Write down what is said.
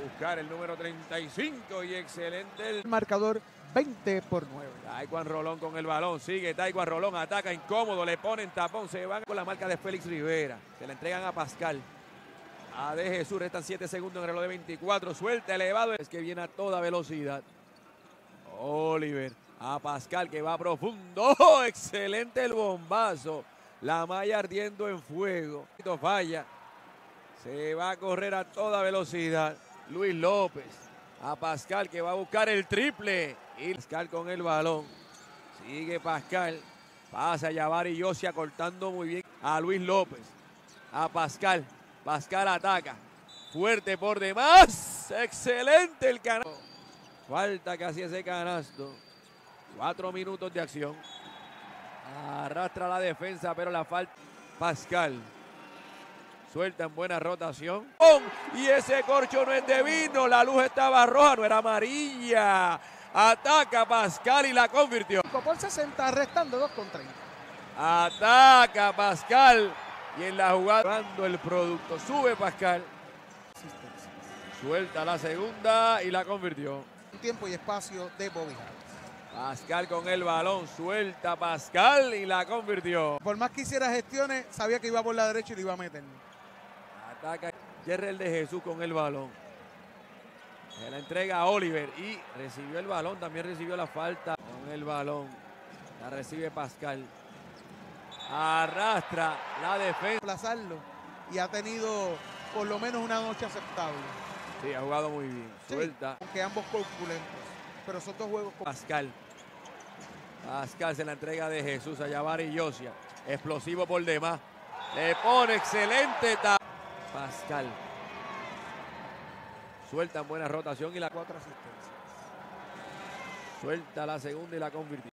buscar el número 35 y excelente el marcador 20-9. Taekwondo Rolón con el balón, sigue Taekwondo Rolón, ataca incómodo, le ponen tapón, se van con la marca de Félix Rivera, se la entregan a Pascal. A De Jesús, restan 7 segundos en el reloj de 24, suelta elevado, es que viene a toda velocidad. Oliver, a Pascal que va profundo, ¡oh! Excelente el bombazo, la malla ardiendo en fuego, falla, se va a correr a toda velocidad. Luis López, a Pascal que va a buscar el triple, y Pascal con el balón, sigue Pascal, pasa a Yavari Yosia cortando muy bien a Luis López, a Pascal, Pascal ataca, fuerte por demás, excelente el canasto, falta casi ese canasto, 4 minutos de acción, arrastra la defensa pero la falta, Pascal, suelta en buena rotación, y ese corcho no es de vino, la luz estaba roja, no era amarilla, ataca Pascal y la convirtió. Por 60, restando 2:30. Ataca Pascal. Y en la jugada, cuando el producto, sube Pascal, suelta la segunda y la convirtió. Tiempo y espacio de Bobby Harris. Pascal con el balón, suelta Pascal y la convirtió. Por más que hiciera gestiones, sabía que iba por la derecha y lo iba a meter. Ataca Jerrel de Jesús con el balón. Se la entrega a Oliver y recibió el balón, también recibió la falta con el balón. La recibe Pascal. Arrastra la defensa. Plazarlo y ha tenido por lo menos una noche aceptable. Sí, ha jugado muy bien. Suelta. Sí, aunque ambos corpulentos, pero son dos juegos. Pascal. Pascal se la entrega de Jesús a Yavari Yosia. Explosivo por demás. Le pone excelente. Pascal. Suelta en buena rotación y la 4 asistencias. suelta la segunda y la convirtió.